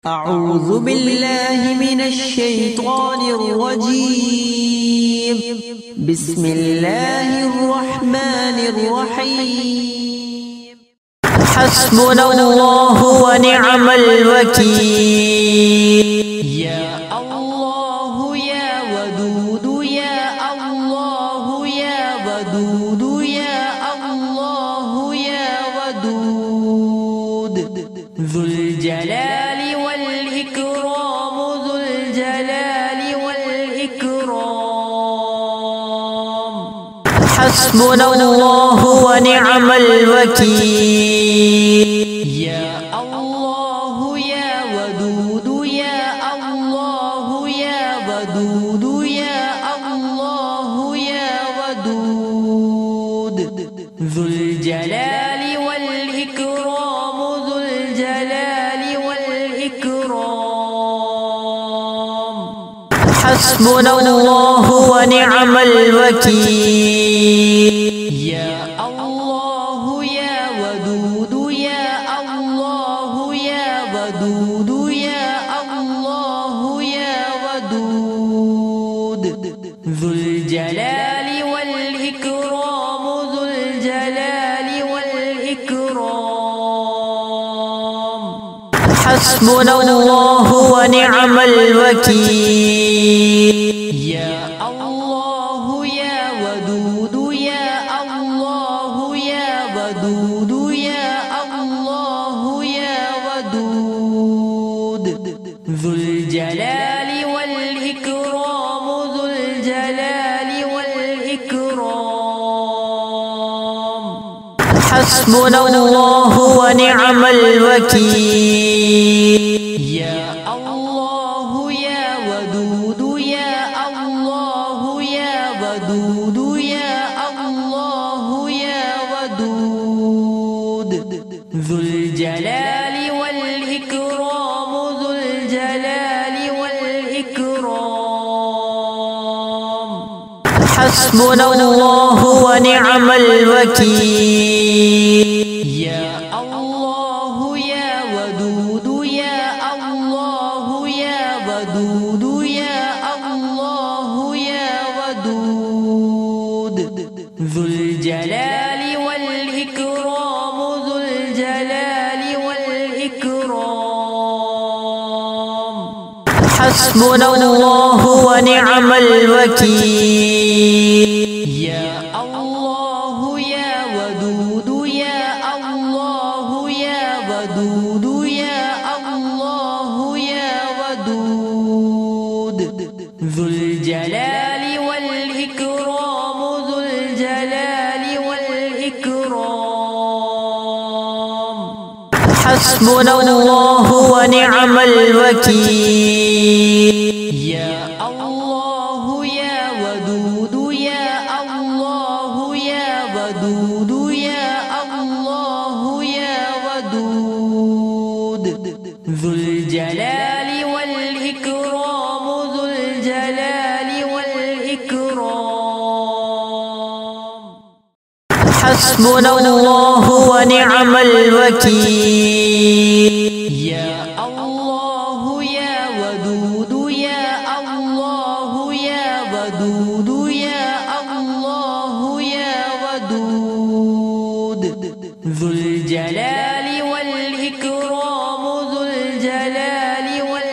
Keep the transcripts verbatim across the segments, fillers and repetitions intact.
أعوذ بالله من الشيطان الرجيم. بسم الله الرحمن الرحيم. حسبنا الله ونعم الوكيل. يا الله يا ودود يا الله يا ودود يا الله يا ودود ذو الجلال والإكرام ذو الجلال والإكرام. حسبنا الله ونعم الوكيل. يا الله يا ودود يا الله يا ودود يا الله يا ودود ذو الجلال والإكرام ذو الجلال والإكرام. حسبنا الله ونعم الوكيل. يا الله يا ودود يا الله يا ودود يا الله يا ودود ذو الجلال والإكرام ذو الجلال والإكرام. حسبنا الله ونعم الوكيل. يا الله يا ودود يا الله يا ودود يا الله يا ودود ذو الجلال والإكرام ذو الجلال والإكرام. حسبنا الله ونعم الوكيل. يا الله يا ودود يا الله يا ودود يا الله يا ودود ذو الجلال والإكرام ذو الجلال والإكرام. حسبنا الله ونعم الوكيل. يا الله يا ودود يا الله يا ودود يا الله يا ودود ذو الجلال والإكرام ذو الجلال والإكرام. حسبنا الله ونعم الوكيل. يا الله يا ودود يا الله يا ودود يا الله يا ودود ذو الجلال والإكرام ذو الجلال والإكرام. حسبنا الله ونعم الوكيل. يا الله يا ودود يا الله يا ودود يا الله يا ودود ذو الجلال والإكرام ذو الجلال والإكرام. حسبنا الله ونعم الوكيل. يا الله يا ودود يا الله يا ودود يا الله يا ودود ذو الجلال والإكرام ذو الجلال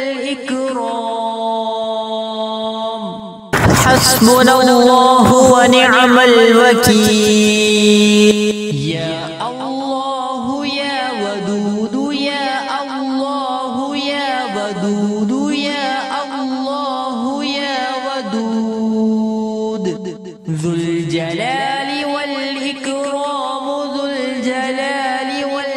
والإكرام. حسبنا الله ونعم الوكيل. يا الله يا ودود يا الله يا ودود يا الله يا ودود ذو الجلال والإكرام ذو الجلال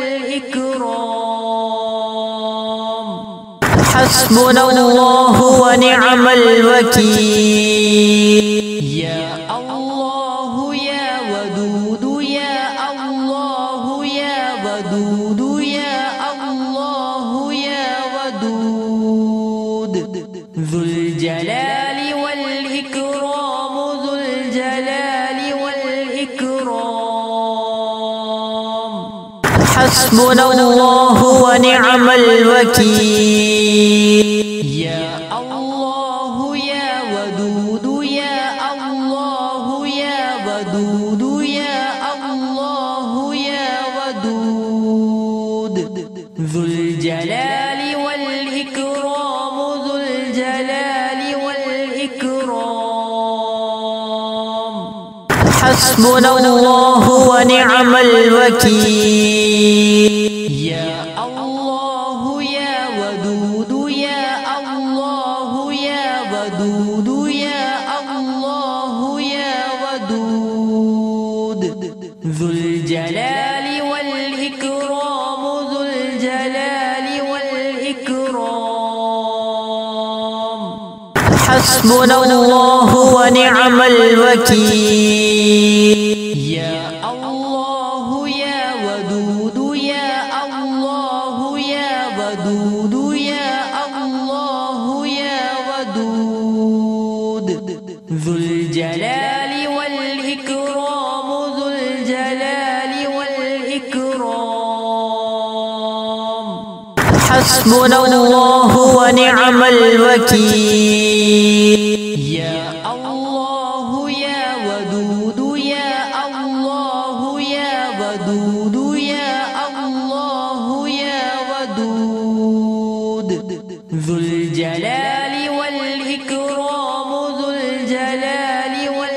والإكرام. حسبنا الله ونعم الوكيل. يا الله يا ودود يا الله يا ودود يا الله يا ودود ذو الجلال والإكرام ذو الجلال والإكرام. حسبنا الله ونعم الوكيل يا الله يا ودود يا الله يا ودود يا الله يا ودود ذو الجلال والإكرام ذو الجلال والإكرام حسبنا الله ونعم الوكيل يا الله يا ودود يا الله يا ودود يا الله يا ودود ذو الجلال والإكرام ذو الجلال والإكرام حسبنا الله ونعم الوكيل يا الله يا ودود يا الله يا ودود يا الله يا ودود ذو الجلال والإكرام ذو الجلال والإكرام حسبنا الله ونعم الوكيل يا الله يا ودود يا الله يا ودود يا الله يا ودود ذو الجلال والإكرام ذو الجلال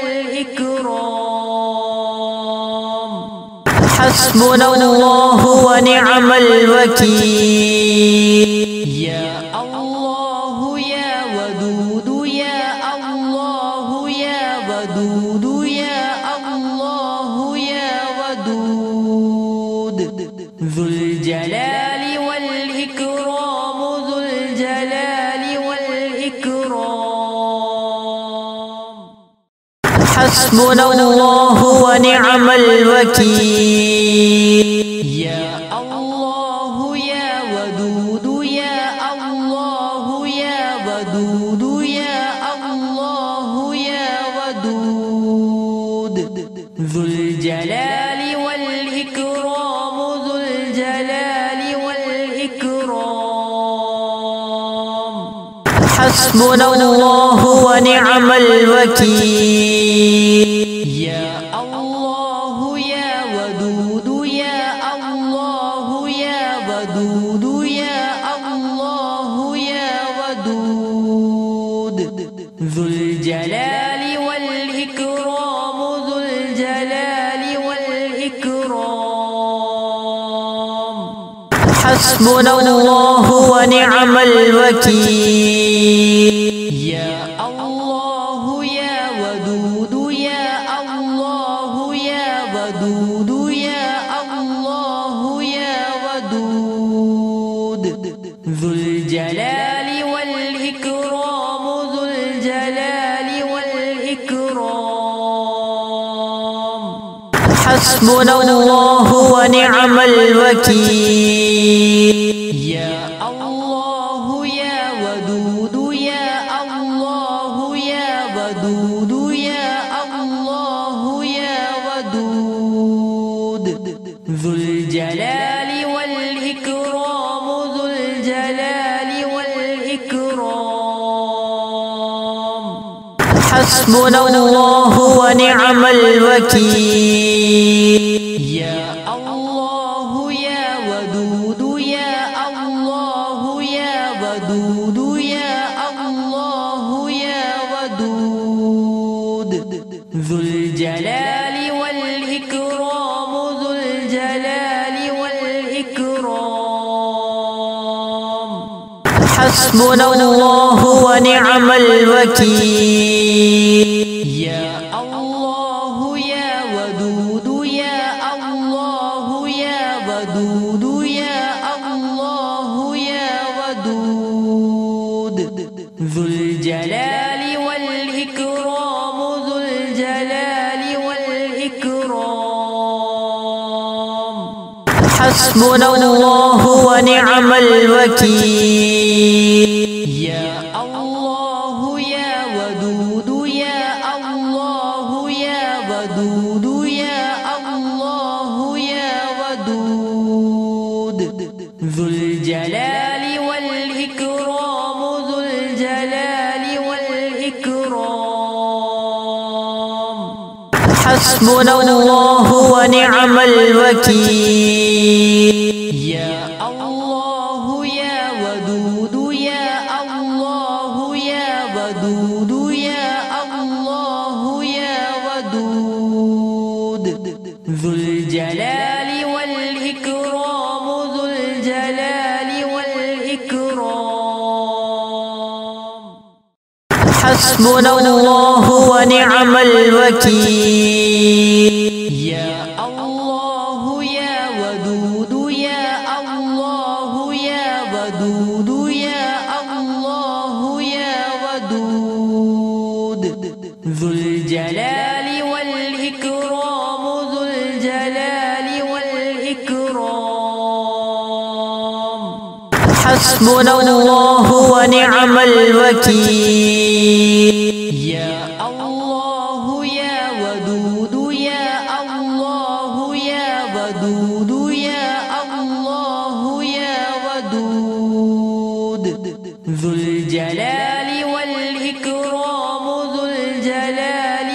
والإكرام حسبنا الله ونعم الوكيل يا الله يا ودود يا الله يا ودود يا الله يا ودود ذو الجلال والإكرام ذو الجلال والإكرام حسبنا الله ونعم الوكيل يا الله يا ودود يا الله يا ودود يا الله يا ودود ذو الجلال والإكرام ذو الجلال والإكرام حسبنا الله ونعم الوكيل يا الله يا ودود يا الله يا ودود يا الله يا ودود ذو الجلال والإكرام ذو الجلال والإكرام حسبنا الله ونعم الوكيل يا الله يا ودود يا الله يا ودود يا الله يا ودود ذو الجلال والإكرام ذو الجلال والإكرام حسبنا الله ونعم الوكيل يا الله يا ودود يا الله يا ودود يا الله يا ودود ذو الجلال والإكرام ذو الجلال والإكرام حسبنا الله ونعم الوكيل يا الله يا ودود يا الله يا ودود يا الله يا ودود ذو الجلال والإكرام ذو الجلال والإكرام حسبنا الله ونعم الوكيل يا الله يا ودود يا الله يا ودود يا الله يا ودود ذو الجلال والإكرام ذو الجلال والإكرام حسبنا الله ونعم الوكيل يا الله يا ودود يا الله يا ودود يا الله يا ودود حسبنا الله ونعم الوكيل. يا الله يا ودود يا الله يا ودود يا الله يا ودود ذو الجلال والإكرام ذو الجلال والإكرام. حسبنا الله ونعم الوكيل. يا الله يا ودود يا الله يا ودود يا الله يا ودود ذو الجلال والإكرام ذو الجلال والإكرام. حسبنا الله ونعم الوكيل. يا الله يا ودود يا الله يا ودود يا الله يا ودود ذو الجلال والإكرام ذو الجلال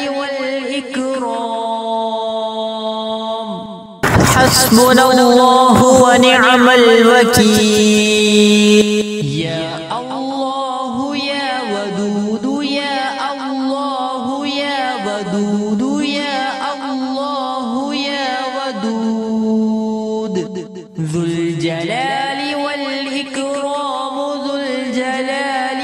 والإكرام. حسبنا الله ونعم الوكيل. يا الله يا ودود يا الله يا ودود يا الله يا ودود ذو الجلال والإكرام ذو الجلال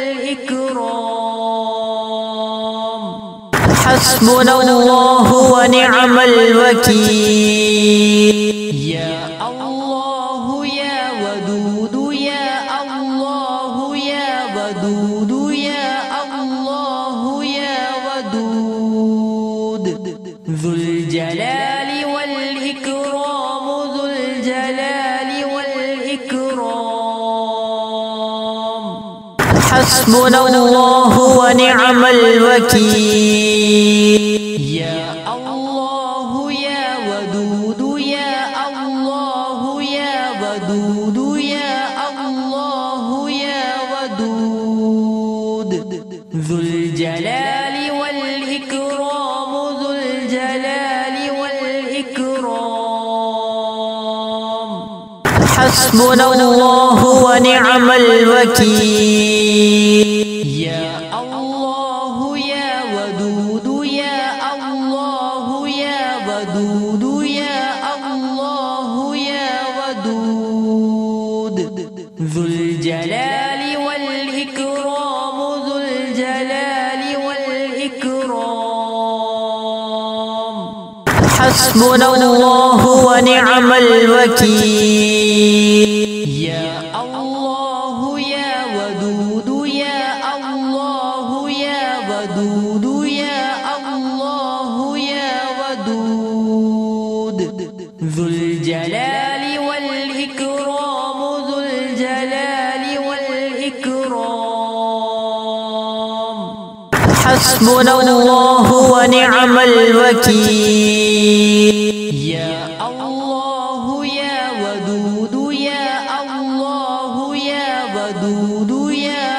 والإكرام. حسبنا الله ونعم الوكيل. يا الله يا ودود يا الله يا ودود يا الله يا ودود ذو الجلال والإكرام ذو الجلال والإكرام. حسبنا الله ونعم الوكيل. يا الله يا ودود يا الله يا ودود يا الله يا ودود ذو الجلال والإكرام ذو الجلال والإكرام. حسبنا الله ونعم الوكيل. يا الله يا ودود يا الله يا ودود يا الله يا ودود ذو الجلال والإكرام ذو الجلال والإكرام. حسبنا الله ونعم الوكيل. يا الله يا ودود يا الله يا ودود يا الله يا ودود ذو الجلال والإكرام ذو الجلال والإكرام. حسبنا الله ونعم الوكيل. يا الله يا ودود يا الله يا ودود يا